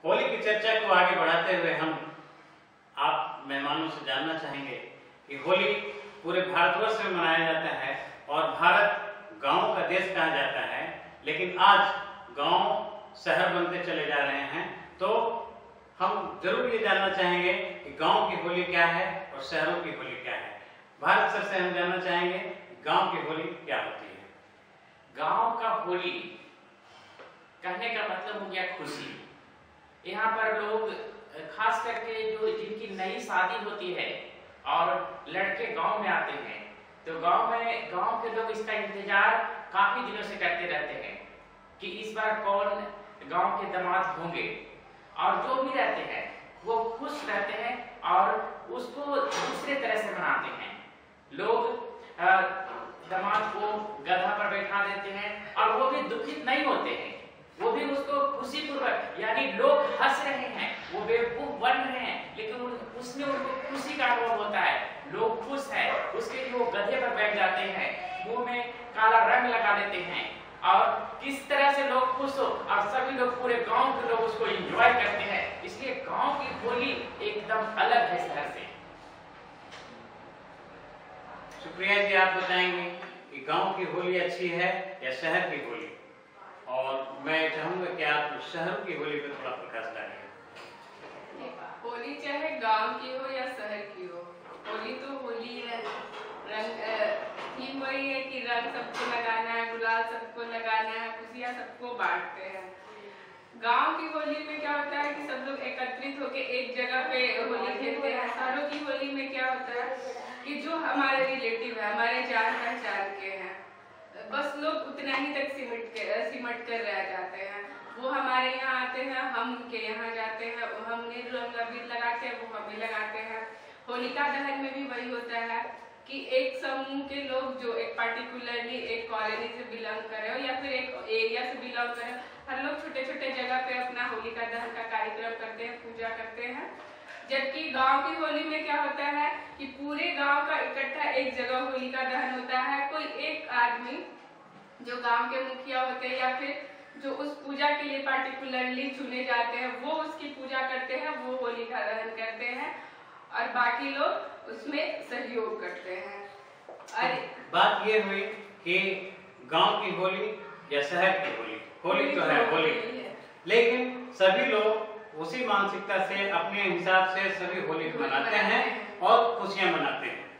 होली की चर्चा को आगे बढ़ाते हुए हम आप मेहमानों से जानना चाहेंगे कि होली पूरे भारतवर्ष में मनाया जाता है और भारत गांव का देश कहा जाता है, लेकिन आज गांव शहर बनते चले जा रहे हैं। तो हम जरूर ये जानना चाहेंगे कि गांव की होली क्या है और शहरों की होली क्या है। भारत सर से हम जानना चाहेंगे गांव की होली क्या होती है। गांव का होली कहने का मतलब हो गया खुशी। यहाँ पर लोग खास करके जो जिनकी नई शादी होती है और लड़के गांव में आते हैं, तो गांव के लोग इसका इंतजार काफी दिनों से करते रहते हैं कि इस बार कौन गांव के दामाद होंगे, और जो भी रहते हैं वो खुश रहते हैं और उसको दूसरे तरह से मनाते हैं। लोग दामाद को गधा पर बैठा देते हैं और वो भी दुखित नहीं होते हैं, वो भी उसको खुशी पूर्वक, यानी लोग हंस रहे हैं, वो बेवकूफ बन रहे हैं, लेकिन उसमें उनको खुशी का अनुभव होता है। लोग खुश है, उसके लिए वो गधे पर बैठ जाते हैं, मुंह में काला रंग लगा देते हैं और किस तरह से लोग खुश हो और सभी लोग, पूरे गांव के लोग उसको एंजॉय करते हैं। इसलिए गांव की होली एकदम अलग है शहर से। सुप्रिया जी, आप बताएंगे कि गांव की होली अच्छी है या शहर की होली, और मैं चाहूंगा कि आप शहर की होली पर थोड़ा प्रकाश डालें। होली चाहे गांव की हो या शहर की हो, होली तो होली है। रंग थीम वही है कि रंग सबको लगाना है, गुलाल सबको लगाना है, खुशियां सबको बांटते हैं। गांव की होली में क्या होता है कि सब लोग एकत्रित होकर एक जगह पे होली खेलते हैं। शहरों की होली में क्या होता है कि जो हमारे रिलेटिव है, हमारे जान पहचान के हैं, बस लोग उतना ही तक सिमट कर रह जाते हैं। वो हमारे यहाँ आते हैं, हम उनके यहाँ जाते हैं, हमने रंग अबीर लगाते हैं, वो हमें लगाते हैं। होलिका दहन में भी वही होता है कि एक समूह के लोग जो एक पार्टिकुलरली एक कॉलोनी से बिलोंग करे हो या फिर एक एरिया से बिलोंग करे, हर लोग छोटे छोटे जगह पे अपना होलिका दहन का कार्यक्रम करते हैं, पूजा करते हैं। जबकि गांव की होली में क्या होता है कि पूरे गांव का इकट्ठा एक जगह होलिका दहन होता है। कोई एक आदमी जो गांव के मुखिया होते हैं या फिर जो उस पूजा के लिए पार्टिकुलरली चुने जाते हैं, वो उसकी पूजा करते हैं, वो होलिका दहन करते हैं और बाकी लोग उसमें सहयोग करते हैं। और बात ये हुई कि गांव की होली या शहर की होली, होली तो है होली, लेकिन सभी लोग उसी मानसिकता से अपने हिसाब से सभी होली मनाते हैं और खुशियां मनाते हैं।